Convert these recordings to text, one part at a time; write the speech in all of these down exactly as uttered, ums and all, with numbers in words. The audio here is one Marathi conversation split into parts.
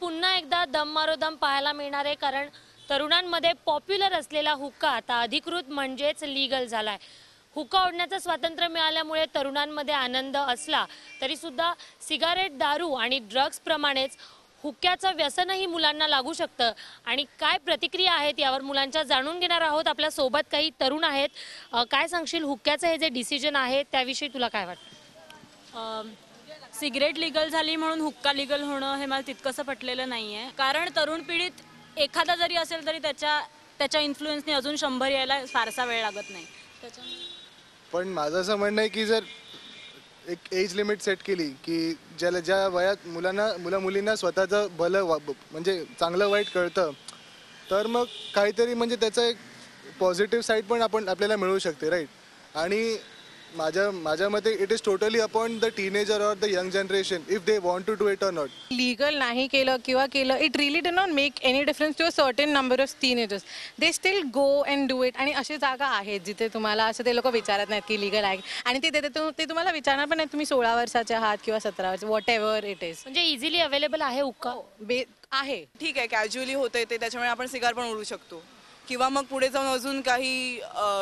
पुन्हा एकदा दम मारो दम पाहायला मिळणार आहे, कारण तरुणांमध्ये पॉप्युलर असलेला हुक्का आता अधिकृत म्हणजेच लीगल झालाय। हुक्का ओढण्याचं स्वातंत्र्य मिळाल्यामुळे तरुणांमध्ये आनंद असला तरी सुद्धा सिगारेट, दारू आणि ड्रग्ज प्रमाणेच हुक्क्याचं व्यसनही मुलांना लागू शकतं। आणि काय प्रतिक्रिया आहेत यावर मुलांच्या जाणून घेणार आहोत। आपल्या सोबत काही तरुण आहेत। काय सांगशील, हुक्क्याचं हे जे डिसिजन आहे त्याविषयी तुला काय वाटतं? सिगरेट लीगल झाली म्हणून हुक्का लीगल होणं हे मला तितकंसं पटलेलं नाही आहे, कारण तरुण पिढीत एखादा जरी असेल तरी त्याच्या त्याच्या इन्फ्लुएन्सने अजून शंभर यायला फारसा वेळ लागत नाही। त्याच्यामुळे पण माझं असं म्हणणं आहे की जर एक एज लिमिट सेट केली की ज्याला ज्या वयात मुलांना मुला मुलींना स्वतःचं भलं वा म्हणजे चांगलं वाईट कळतं, तर मग काहीतरी म्हणजे त्याचा एक पॉझिटिव्ह साईड पण आपण आपल्याला मिळू शकते, राईट? आणि माझ्या माझ्या मते it is totally upon the teenager or the young generation if they want to do it or not. Legal नाही केलं किंवा केलं, it really do not make any difference to a certain number of teenagers. They still go and do it. आणि अशी जागा आहेत जिथे तुम्हाला असं ते लोक विचारत नाहीत की लीगल आहे, आणि ते ते ते तुम्हाला विचारणार पण नाही तुम्ही सोळा वर्षाचे आहात किंवा सतरा वर्ष, व्हॉट एव्हर इट इज. म्हणजे इझिली अवेलेबल आहे हुक्का? बे आहे, ठीक आहे, कॅज्युअली होते ते, त्याच्यामुळे आपण सिगार पण उडू शकतो किंवा मग पुढे जाऊन अजून काही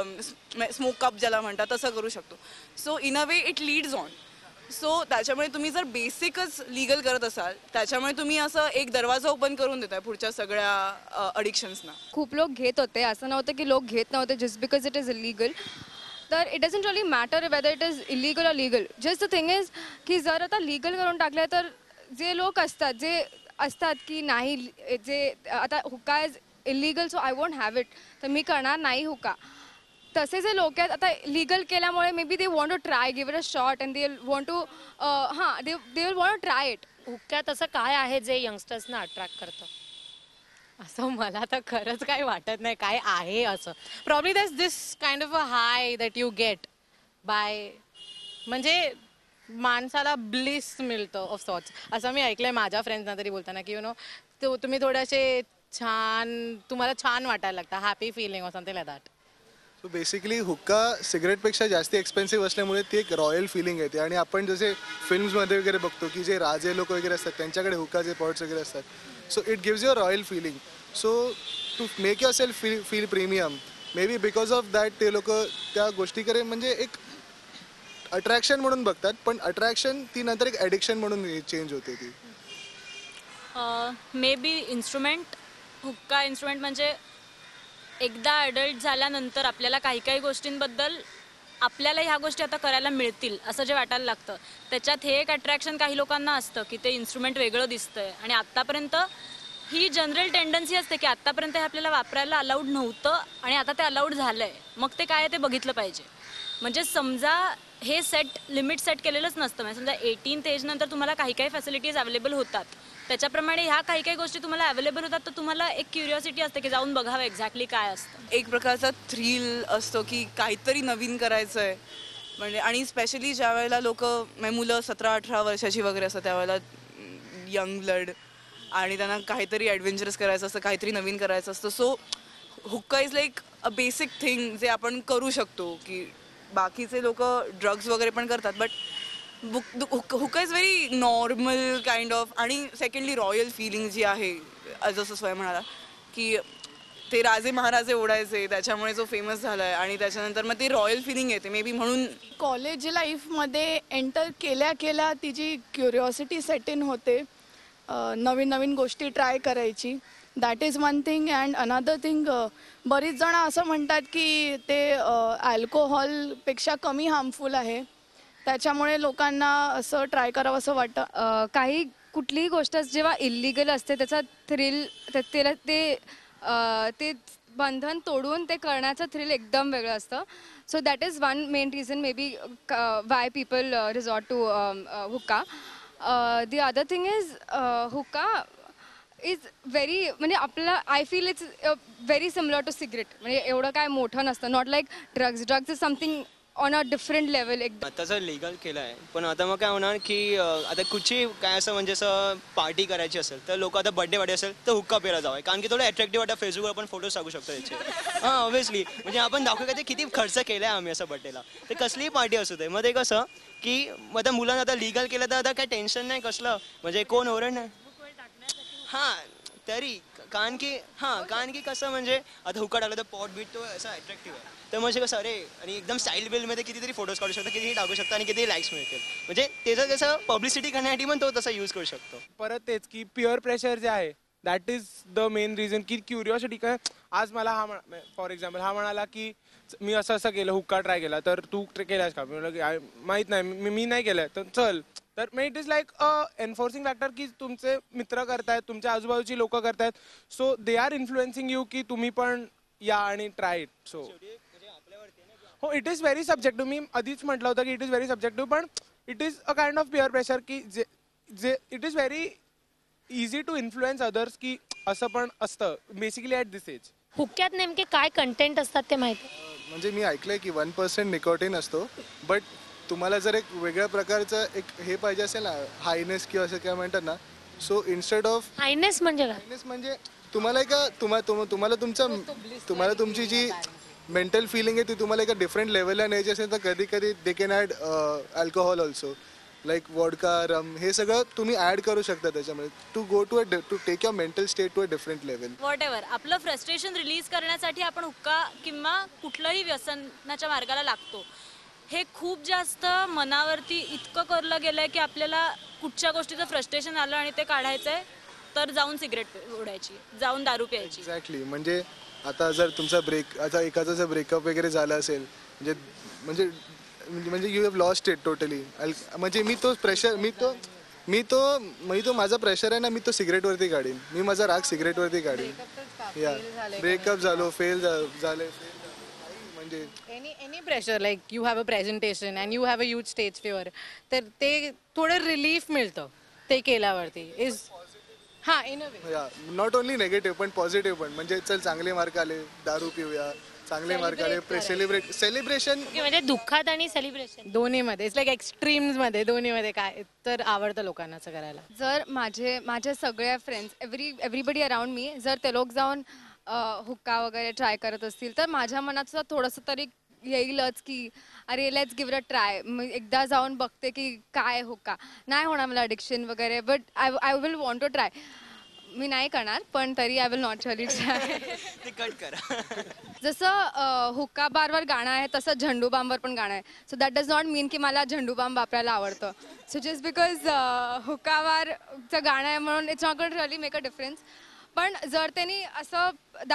स्मोक कप ज्याला म्हणतात तसं करू शकतो. So in a way it leads on. So त्याच्यामुळे तुम्ही जर बेसिकच लीगल करत असाल, त्याच्यामुळे तुम्ही असं एक दरवाजा ओपन करून देताय पुढच्या सगळ्या अडिक्शन्सना. खूप लोक घेत होते, असं नव्हतं की लोक घेत नव्हते just because it is illegal. तर it doesn't really matter whether it is illegal or legal. Just the thing is की जर आता लीगल करून टाकलं तर जे लोक असतात जे असतात की नाही, जे आता hookah is illegal so I won't have it, तर मी करणार नाही हुक्का. तसे जे लोक आहेत आता लीगल केल्यामुळे maybe they want to try, give it a shot and they want to हां they they will want to try it. हुक्क्यात असं काय आहे जे यंगस्टर्सना अट्रॅक्ट करतं? असं मला तर खरंच काही वाटत नाही काय आहे असं. Probably that's this kind of a high that you get by, म्हणजे माणसाला ब्लिस मिळतं ऑफ सॉर्ट्स. असं मी ऐकलंय माझ्या फ्रेंड्सना तरी बोलताना की यु नो तो तुम्ही थोडेसे छान, तुम्हाला छान वाटायला लागतं, happy feeling or something like that. So basically hookah सिगरेटपेक्षा जास्त एक्सपेन्सिव्ह असल्यामुळे ती एक रॉयल फिलिंग येते. आणि आपण जसे फिल्म्समध्ये वगैरे बघतो की जे राजे लोक वगैरे असतात त्यांच्याकडे हुक्काचे पॉट्स वगैरे असतात. So it gives you a royal feeling. So to make yourself feel feel premium maybe because of that ते लोक त्या गोष्टीकडे म्हणजे एक अट्रॅक्शन म्हणून बघतात, पण अट्रॅक्शन ती नंतर एक ॲडिक्शन म्हणून चेंज होते ती. मे बी इन्स्ट्रुमेंट, हुक्का इन्स्ट्रुमेंट म्हणजे एकदा अडल्ट झाल्यानंतर आपल्याला काही काही गोष्टींबद्दल आपल्याला ह्या गोष्टी आता करायला मिळतील असं जे वाटायला लागतं, त्याच्यात हे एक अट्रॅक्शन काही लोकांना असतं की ते इन्स्ट्रुमेंट वेगळं दिसतंय. आणि आत्तापर्यंत ही जनरल टेंडन्सी असते की आत्तापर्यंत हे आपल्याला वापरायला अलाउड नव्हतं आणि आता ते अलाउड झालं आहे, मग ते काय ते बघितलं पाहिजे. म्हणजे समजा हे सेट लिमिट सेट केलेलंच नसतं, म्हणजे समजा एटीन एजनंतर तुम्हाला काही काही फॅसिलिटीज अवेलेबल होतात, त्याच्याप्रमाणे ह्या काही काही गोष्टी तुम्हाला अवेलेबल होतात, तर तुम्हाला एक क्युरिओसिटी असते की जाऊन बघावं एक्झॅक्टली काय असतं. एक प्रकारचा थ्रिल असतो की काहीतरी नवीन करायचं आहे. म्हणजे आणि स्पेशली ज्या वेळेला लोक म्हणजे मुलं सतरा अठरा वर्षाची वगैरे असतात त्यावेळेला यंग ब्लड, आणि त्यांना काहीतरी ॲडव्हेंचरस करायचं असतं, काहीतरी नवीन करायचं असतं. So hookah is like a basic thing जे आपण करू शकतो. की बाकीचे लोक ड्रग्ज वगैरे पण करतात, but hookah is very normal kind of. आणि सेकंडली रॉयल फिलिंग जी आहे, जसं स्वयं म्हणाला की ते राजे महाराजे ओढायचे त्याच्यामुळे जो फेमस झाला आहे, आणि त्याच्यानंतर मग ती रॉयल फिलिंग येते मे बी म्हणून. कॉलेज लाईफमध्ये एंटर केल्या केल्या तिची क्युरिओसिटी सेट इन होते, नवीन नवीन गोष्टी ट्राय करायची. That is one thing. And another thing, बरीच जण असं म्हणतात की ते अल्कोहोलपेक्षा कमी हार्मफुल आहे, त्याच्यामुळे लोकांना असं ट्राय करावं असं वाटतं. काही कुठलीही गोष्ट जेव्हा इलिगल असते त्याचा थ्रिल, त्याला ते ते बंधन तोडून ते करण्याचं थ्रिल एकदम वेगळं असतं. So that is one main reason maybe why people resort to hookah. The other thing is hookah is very, म्हणजे आपल्याला I feel it's very similar to cigarette. म्हणजे एवढं काय मोठं नसतं, not like drugs. Drugs is something on a different level. एक आता जर लिगल केलं आहे, पण आता मग काय होणार की आता कुठची काय असं म्हणजे असं पार्टी करायची असेल तर लोक आता बड्डे वाढे असेल तर हुक्का प्यायला जावं, कारण की थोडं अट्रॅक्टिव्ह वाटतं. फेसबुकवर आपण फोटोज टाकू शकतो त्याचे. हां ऑब्व्हियसली, म्हणजे आपण दाखवू का ते किती खर्च केला आहे आम्ही असं बड्डेला. ते कसलीही पार्टी असू दे. मग ते कसं की आता मुलांना आता लिगल केलं तर आता काय टेन्शन नाही कसलं, म्हणजे कोण ओरड नाही. हां तरी कारण की हां कारण की कसं म्हणजे आता हुक्का टाकला तर पॉट बीट तो असा अट्रॅक्टिव्ह आहे तर म्हणजे कसं अरे आणि एकदम स्टाईल बिलमध्ये कितीतरी फोटोज काढू शकता कितीही टाकू शकता आणि कितीही लाईक्स मिळतील म्हणजे त्याचं कसं पब्लिसिटी करण्यासाठी पण तो तसा यूज करू शकतो. परत तेच की प्युअर प्रेशर जे आहे that is the main reason की क्युरिओसिटी काय आज मला हा फॉर एक्झाम्पल हा म्हणाला की मी असं असं केलं हुक्का ट्राय केला तर तू केलास का मी म्हटलं की "आय- माहित नाही मी मी नाही केलंय तर चल तर मग it is like a enforcing factor की तुमचे मित्र करतायत तुमच्या आजूबाजूची लोक करतायत so they are influencing you की तुम्ही पण या आणि ट्राय इट सो हो इट इज व्हेरी सब्जेक्टिव्ह मी आधीच म्हटलं होतं की इट इज व्हेरी सब्जेक्टिव्ह पण it is a kind of peer pressure की जे जे it is very easy to influence others की असं पण असतं बेसिकली ॲट दिस एज. हुक्क्यात नेमके काय कंटेंट असतात ते माहिती? म्हणजे मी ऐकलंय की वन पर्सेंट निकोटीन असतो बट तुम्हाला जर एक वेगळ्या प्रकारचं एक हे पाहिजे असेल ना हायनेस किंवा असं काय म्हणतात ना सो इन्स्टेड ऑफ हायनेस म्हणजे काय? हायनेस म्हणजे तुम्हाला एका तुम्हा तुम- तुम्हाला तुमचं तुम्हाला तुमची जी मेंटल फिलिंग आहे ती तुम्हाला एका डिफरंट लेवलला न्यायची असेल तर कधी कधी they can add alcohol also like vodka rum हे सगळं तुम्ही ॲड करू शकता त्याच्यामध्ये to go to a to take your mental state to a different level. Whatever आपलं फ्रस्ट्रेशन रिलीज करण्यासाठी आपण हुक्का किंवा कुठलंही व्यसनाच्या मार्गाला लागतो. हे खूप जास्त मनावरती इतकं करलं गेलंय की आपल्याला कुठच्या गोष्टीचं फ्रस्ट्रेशन आलं आणि ते काढायचंय तर जाऊन सिगरेट ओढायची जाऊन दारू प्यायची. एक्झॅक्टली म्हणजे आता जर तुमचा ब्रेक आता एखादा जर ब्रेकअप वगैरे झाला असेल म्हणजे म्हणजे म्हणजे you have lost it totally म्हणजे मी तो प्रेशर मी तो मी तो मी तो माझा प्रेशर आहे ना मी तो सिगरेटवरती काढीन मी माझा राग सिगरेटवरती काढीन या ब्रेकअप झालो फेल झाले म्हणजे any any pressure like you have a presentation and you have a huge stage fever तर ते थोडं रिलीफ मिळतं ते केल्यावरती इज हां इन अ वे. या नॉट ओनली नेगेटिव्ह पण पॉझिटिव्ह पण म्हणजे चल चांगले मार्क आले दारू पिऊया चांगले मार्क आले सेलिब्रेट सेलिब्रेशन की म्हणजे दुःखात आणि सेलिब्रेशन दोन्हीमध्ये इट्स लाईक एक्स्ट्रीम्समध्ये दोन्हीमध्ये काय तर आवडतं लोकांना असं करायला. जर माझे माझे सगळ्या फ्रेंड्स एव्हरी एव्हरीबडी अराउंड मी जर ते लोक जाऊन हुक्का वगैरे ट्राय करत असतील तर माझ्या मनात सुद्धा थोडंसं तरी येईलच की अरे लेट्स गिव्ह अ ट्राय एकदा जाऊन बघते की काय हुक्का नाही होणार मला अडिक्शन वगैरे but I I will want to try. मी नाही करणार पण तरी I will not really try. ते कट करा. जसं हुक्का बारवर गाणं आहे तसं झंडू बामवर पण गाणं आहे so that does not mean की मला झंडू बाम वापरायला आवडतं सो जस्ट बिकॉज हुक्का बारचं गाणं आहे म्हणून it's not going to really make a difference. पण जर त्यांनी असं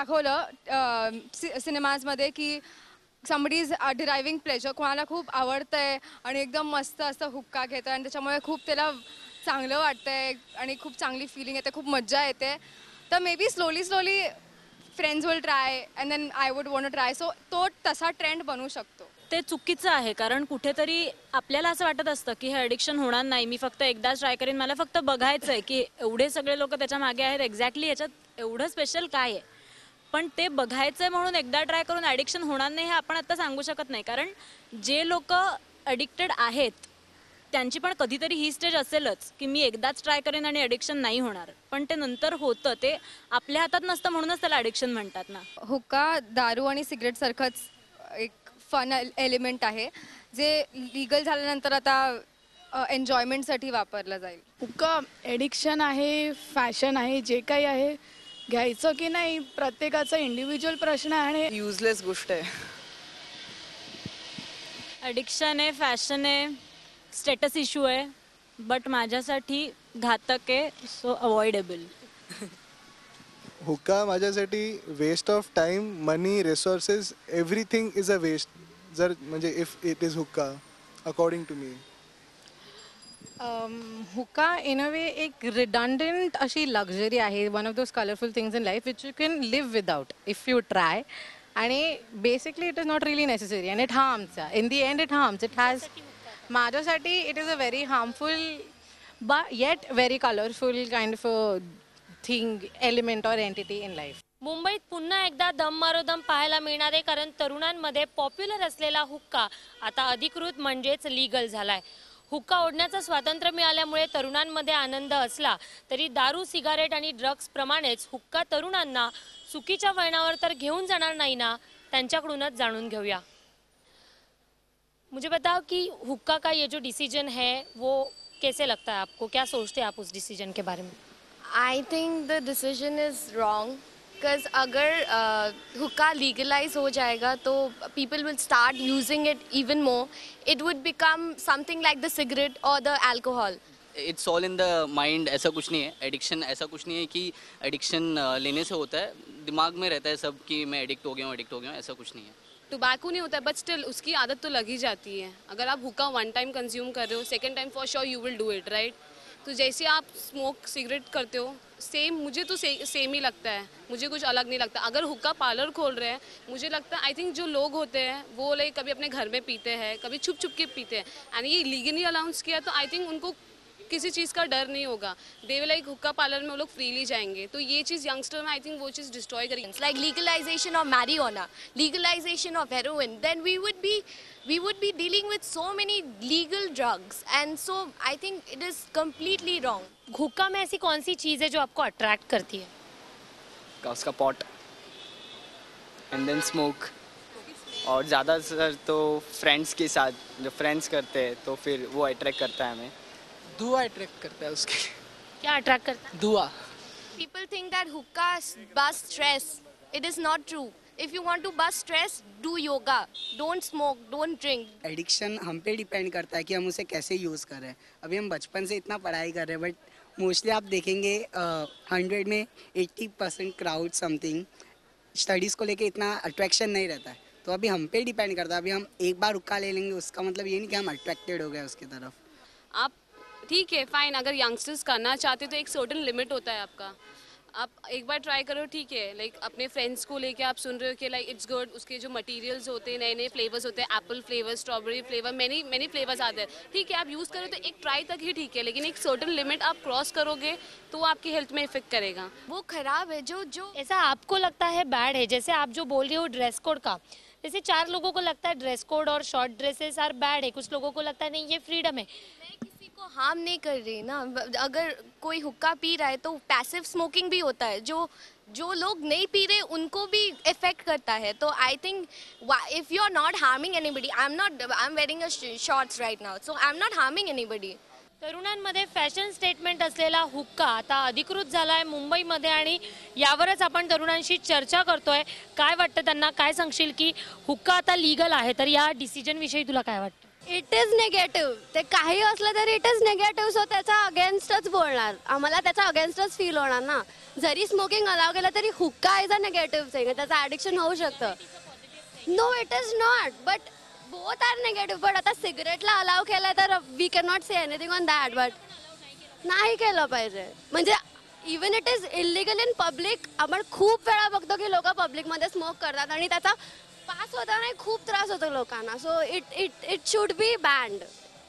दाखवलं सिनेमाजमध्ये की समबडी इज डिरायव्हिंग प्लेजर कोणाला खूप आवडतंय आणि एकदम मस्त असं हुक्का घेतं आणि त्याच्यामुळे खूप त्याला चांगलं वाटतंय आणि खूप चांगली फिलिंग येते खूप मज्जा येते तर maybe slowly slowly friends will try and then I would want to try so तो तसा ट्रेंड बनू शकतो. ते चुकीचं आहे कारण कुठेतरी आपल्याला असं वाटत असतं की हे ॲडिक्शन होणार नाही मी फक्त एकदाच ट्राय करेन मला फक्त बघायचं आहे की एवढे सगळे लोक त्याच्या मागे आहेत एक्झॅक्टली याच्यात एवढं स्पेशल काय आहे पण ते बघायचं आहे म्हणून एकदा ट्राय करून ॲडिक्शन होणार नाही हे आपण आता सांगू शकत नाही कारण जे लोक ॲडिक्टेड आहेत त्यांची पण कधीतरी ही स्टेज असेलच की मी एकदाच ट्राय करेन आणि ॲडिक्शन नाही होणार पण ते नंतर होतं ते आपल्या हातात नसतं म्हणूनच त्याला ॲडिक्शन म्हणतात ना. हुक्का दारू आणि सिगरेट सारखंच एक फन एलिमेंट आहे जे लिगल झाल्यानंतर आता एन्जॉयमेंटसाठी वापरलं जाईल. हुक्का ॲडिक्शन आहे फॅशन आहे जे काही आहे घ्यायचं की नाही प्रत्येकाचा इंडिव्हिज्युअल प्रश्न आहे आणि युजलेस गोष्ट आहे. ॲडिक्शन आहे फॅशन आहे स्टेटस इश्यू आहे बट माझ्यासाठी घातक आहे सो अवॉइडेबल. हुक्का माझ्यासाठी waste of time money resources everything is a waste जर म्हणजे if it is hookah according to me. हुक्का इन अ वे एक रिडंडंट अशी लक्झरी आहे one of those colourful things in life which you can live without if you try आणि basically it is not really necessary and it harms in the end it harms it has माझ्यासाठी it is a very harmful but eight very colourful kind of a thing element or entity in life. मुंबईत पुन्हा एकदा दम मारो दम पाहायला मिळणार आहे कारण तरुणांमध्ये पॉप्युलर असलेला हुक्का आता अधिकृत म्हणजेच लीगल झालाय. हुक्का ओढण्याचं स्वातंत्र्य मिळाल्यामुळे तरुणांमध्ये आनंद असला तरी दारू सिगारेट आणि ड्रग्स प्रमाणेच हुक्का तरुणांना चुकीच्या वळणावर तर घेऊन जाणार नाही ना त्यांच्याकडूनच जाणून घेऊया. मुझे बताओ कि हुक्का का ये जो डिसीजन है वो कैसे लगता है आपको क्या सोचते हैं आप उस डिसीजन के बारे में? I think the decision is wrong because अगर हुक्का legalize हो जाएगा तो people will start using it even more. It would become something like the cigarette or the alcohol. It's all in the mind. ऐसा कुछ नहीं है. एडिक्शन ऐसा कुछ नहीं है कि एडिक्शन लेने से होता है. दिमाग में रहता है सब कि मैं एडिक्ट हो गया हूँ एडिक्ट हो गया हूँ. ऐसा कुछ नहीं है. टोबैको नहीं होता है बट स्टिल उसकी आदत तो लग ही जाती है. अगर आप हुक्का वन टाइम कंज्यूम कर रहे हो second time for sure you will do it right. तो जैसे आप स्मोक सिगरेट करते हो सेम मुझे तो से, सेम ही लगता है. मुझे कुछ अलग नहीं लगता. अगर हुक्का पार्लर खोल रहे हैं मुझे लगता है आई थिंक जो लोग होते हैं वो लाइक कभी अपने घर में पीते हैं कभी छुप छुप के पीते हैं एंड ये लीगली अनाउंस किया तो आई थिंक उनको किसी चीज़ का डर नहीं होगा. They will like hookah parlour में वो लोग फ्रीली जाएंगे. तो ये चीज़ यंगस्टर में आई थिंक वो चीज़ डिस्ट्रॉय करेगी. It's like legalization of marijuana, legalization of heroin, then we would be we would be dealing with so many legal drugs, and so I think it is completely wrong. हुक्का में ऐसी कौन सी चीज़ है जो आपको अट्रैक्ट करती है? उसका पॉट एंड देन स्मोक. और ज़्यादातर तो फ्रेंड्स के साथ जो फ्रेंड्स करते हैं तो फिर वो अट्रैक्ट करता है हमें. धुआं अट्रैक्ट करता है उसके. क्या अट्रैक्ट करता है? धुआं. People think that hookah busts stress. It is not true. If you want to bust stress, do yoga. Don't smoke. Don't drink. Addiction हम पे डिपेंड करता है कि हम उसे कैसे यूज़ कर रहे हैं. अभी हम बचपन से इतना पढ़ाई कर रहे हैं बट मोस्टली आप देखेंगे हंड्रेड में eighty percent crowd something studies को लेके इतना अट्रैक्शन नहीं रहता है. तो अभी हम पे डिपेंड करता है. अभी हम एक बार हुक्का ले लेंगे उसका मतलब ये नहीं कि हम अट्रैक्टेड हो गए उसकी तरफ. आप ठीक है फाइन अगर यंगस्टर्स करना चाहते तो एक सर्टेन लिमिट होता है आपका. आप एक बार ट्राई करो ठीक है. लाइक like, अपने फ्रेंड्स को लेके आप सुन रहे हो कि लाइक इट्स गुड. उसके जो मटेरियल्स होते हैं नए नए फ्लेवर्स होते हैं एप्पल फ्लेवर स्ट्रॉबेरी फ्लेवर मैनी मैनी फ्लेवर्स आते हैं. ठीक है आप यूज़ करो तो एक ट्राई तक ही ठीक है लेकिन एक सर्टेन लिमिट आप क्रॉस करोगे तो वो आपकी हेल्थ में इफेक्ट करेगा. वो खराब है. जो जो ऐसा आपको लगता है बैड है जैसे आप जो बोल रहे हो ड्रेस कोड का. जैसे चार लोगों को लगता है ड्रेस कोड और शॉर्ट ड्रेसेस आर बैड है. कुछ लोगों को लगता है नहीं ये फ्रीडम है. को हार्म नहीं कर रही ना. अगर कोई हुक्का पी रहा है तो पैसिव स्मोकिंग भी होता है. जो जो लोग नहीं पी रहे उनको भी इफेक्ट करता है. तो I think if you are not harming anybody I am not I am wearing a shorts right now so I am not harming anybody. तरुणांमध्ये फॅशन स्टेटमेंट असलेला हुक्का आता अधिकृत झाला आहे मुंबईमध्ये आणि यावरच आपण तरुणांशी चर्चा करतोय. काय वाटतं त्यांना? काय सांगशील की हुक्का आता लीगल आहे तर या डिसिजन विषयी तुला काय वाटतं? It is negative. ते काही असलं तरी इट इज निगेटिव्ह. सो त्याचा अगेन्स्टच बोलणार. आम्हाला त्याचा अगेन्स्टच फील होणार ना. जरी स्मोकिंग अलाव केलं तरी hookah is a negative thing. त्याचं ॲडिक्शन होऊ शकतं. No it is not but both are negative. But आता सिगरेटला अलाव केलं तर we can not say anything on that. But नाही केलं पाहिजे. म्हणजे even it is illegal in public. आपण खूप वेळा बघतो की लोक पब्लिकमध्ये स्मोक करतात आणि त्याचा पास होताना खूप त्रास होतो लोकांना. So it it it should be banned.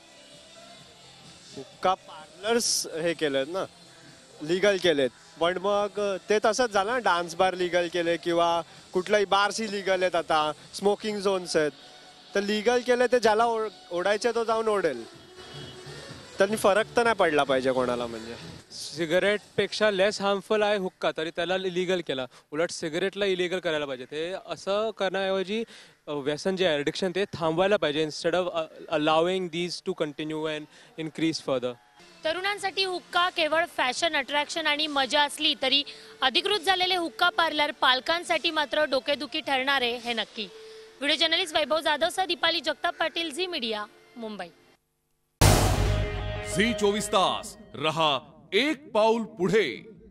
हुक्का पार्लर्स हे केलेत ना लीगल केलेत पण मग ते तसंच झालं ना. डान्स बार लीगल केले किंवा कुठल्याही बार्सही लीगल आहेत आता. स्मोकिंग झोन्स आहेत तर लीगल केले ते ज्याला ओढायचे तो जाऊन ओढेल. त्यांनी फरक तर नाही पडला पाहिजे कोणाला. म्हणजे सिगरेटपेक्षा लेस हार्मफुल आहे हुक्का तरी त्याला इलिगल केला. उलट सिगरेटला इलिगल करायला पाहिजे. ते असं करण्याऐवजी व्यसन जे ॲडिक्शन ते थांबवायला पाहिजे instead of allowing these to continue and increase further. तरुणांसाठी हुक्का केवळ फॅशन अट्रॅक्शन आणि मजा असली तरी अधिकृत झालेले हुक्का पार्लर पालकांसाठी मात्र डोकेदुखी ठरणार आहे हे नक्की. व्हिडिओ जर्नलिस्ट वैभव जाधव सह दीपाली जगताप पाटील, झी मीडिया, मुंबई. झी चोवीस तास रहा एक पाऊल पुढे.